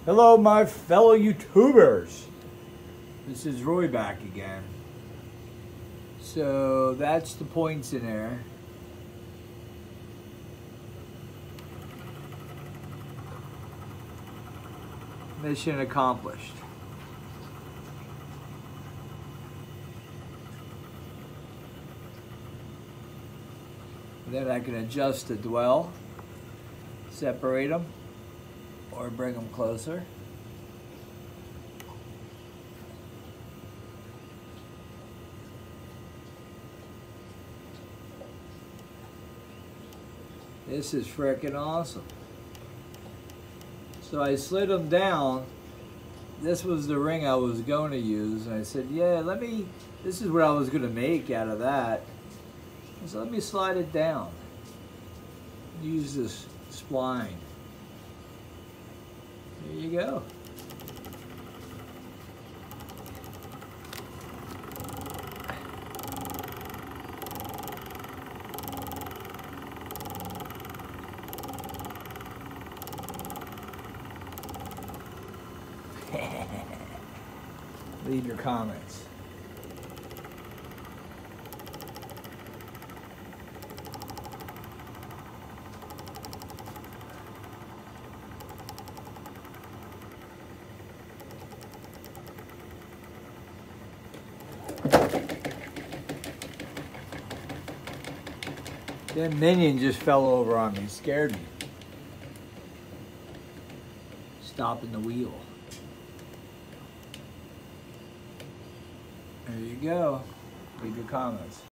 Hello, my fellow YouTubers. This is Roy back again. So that's the points in there. Mission accomplished. Then I can adjust the dwell, separate them, or bring them closer. This is frickin' awesome. So I slid them down. This was the ring I was going to use. And I said, yeah, this is what I was going to make out of that. So let me slide it down. Use this spline. There you go. Leave your comments. That minion just fell over on me, scared me. Stopping the wheel. There you go. Leave your comments.